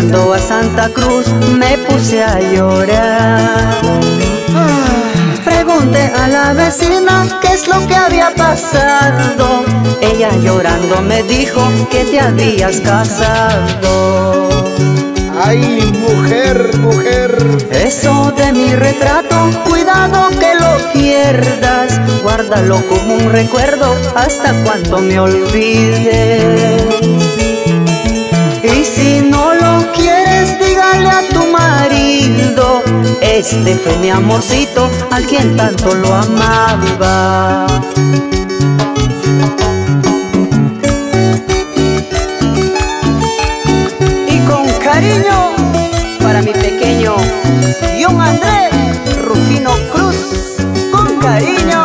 llegando a Santa Cruz me puse a llorar. Pregunté a la vecina qué es lo que había pasado. Ella llorando me dijo que te habías casado. Ay, mujer, mujer, eso de mi retrato, cuidado que lo pierdas. Guárdalo como un recuerdo hasta cuando me olvides. Y si no lo quieres, dígale a tu marido, este fue mi amorcito, a quien tanto lo amaba. Y con cariño para mi pequeño John Andrés Rufino Cruz, con cariño.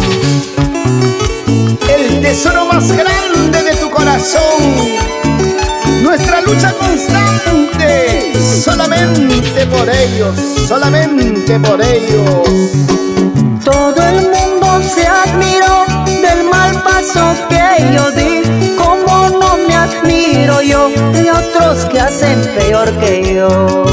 el tesoro más grande de tu corazón, nuestra lucha constante, solamente por ellos, solamente por ellos. Todo el mundo se admiró del mal paso que yo di. Como no me admiro yo de otros que hacen peor que yo.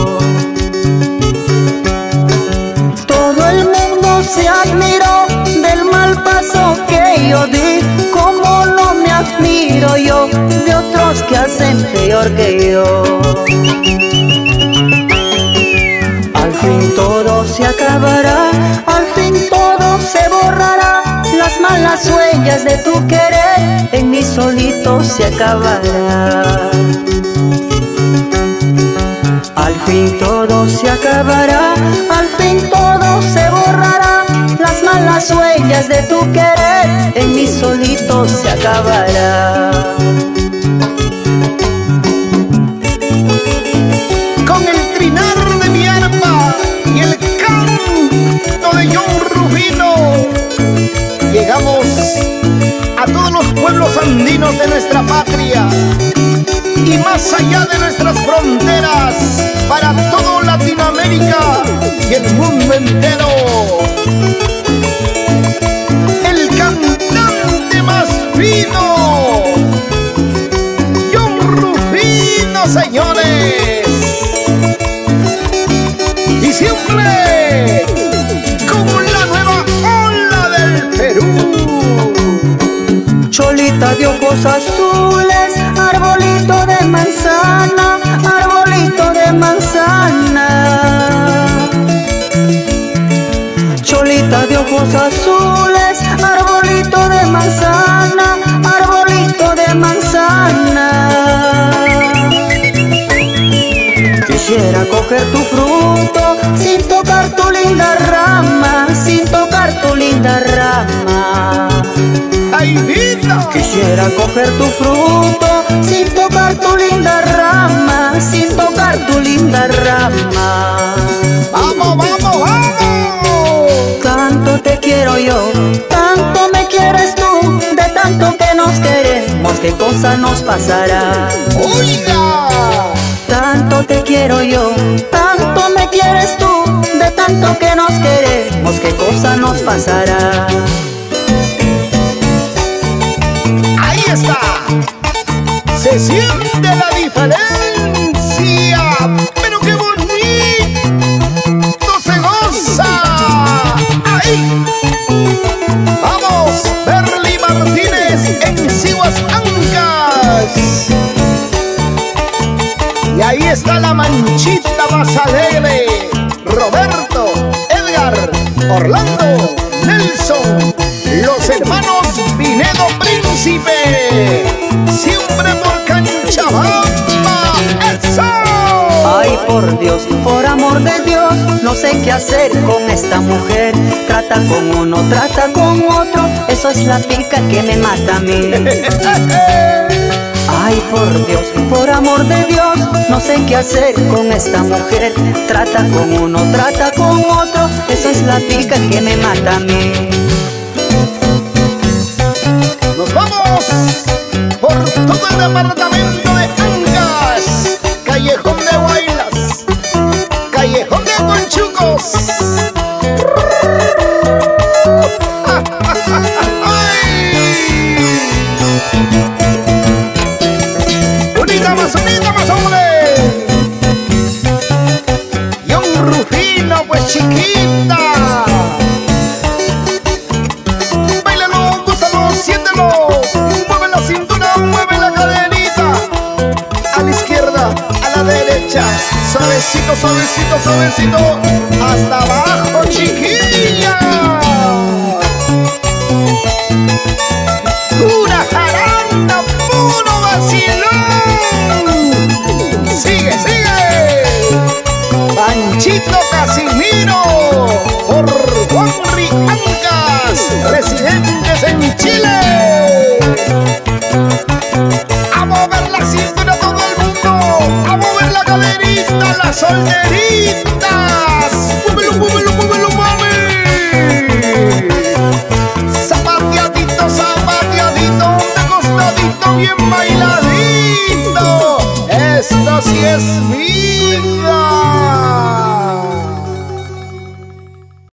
Todo el mundo se admiró del mal paso que yo di. Como no me admiro yo de otros que hacen peor que yo. Al fin todo se acabará, al fin todo se borrará. Las malas huellas de tu querer en mí solito se acabará. Al fin todo se acabará, al fin todo se borrará. Las malas huellas de tu querer en mí solito se acabará. Con el trinar de mi arpa y el canto de John Rufino, llegamos a todos los pueblos andinos de nuestra patria y más allá de nuestras fronteras, para todo Latinoamérica y el mundo entero. El cantante más fino, John Rufino, señores. Y siempre como la nueva ola del Perú. Cholita de ojos azules, arbolito de manzana, arbolito de manzana. Cholita de ojos azules, arbolito de manzana, arbolito de manzana. Quisiera coger tu fruto sin tocar tu linda rama, sin tocar tu linda rama. ¡Ay, vida! Quisiera coger tu fruto sin tocar tu linda rama, sin tocar tu linda rama. ¡Vamos, vamos, vamos! Tanto te quiero yo, tanto me quieres tú, de tanto que nos queremos, ¿qué cosa nos pasará? ¡Oiga! Tanto te quiero yo, tanto me quieres tú, de tanto que nos queremos, ¿qué cosa nos pasará? ¡Ahí está! Se siente la diferencia, pero qué bonito se goza. ¡Ahí! ¡Vamos! Berly Martínez en Siguas Ancas. Y ahí está la manchita más alegre. Roberto, Edgar, Orlando, Nelson, los hermanos Pinedo Príncipe. Siempre por Canchabamba. ¡Eso! Ay, por Dios, por amor de Dios, no sé qué hacer con esta mujer. Trata con uno, trata con otro, eso es la pica que me mata a mí. Ay, por Dios, por amor de Dios, no sé qué hacer con esta mujer. Trata con uno, trata con otro, eso es la pica que me mata a mí. Nos vamos por todo el departamento de Ancas, Callejón de Huaylas, Callejón de Conchucos. Unita más, hombre. pues, chiquita. Báilalo, gózalo, siéntelo. Mueve la cintura, mueve la cadenita. A la izquierda, a la derecha. Suavecito, suavecito, suavecito. Hasta abajo, chiquilla. Pura jarana, puro vacilón. Sigue, sigue. Panchito Casimiro, por Juanri Ancas, residentes en Chile. A mover la cintura todo el mundo, a mover la caderita, las solteritas. Muévelo, muévelo, muévelo, mami. Zapateadito, zapateadito, de costadito, bien bailadito. Esto sí es mi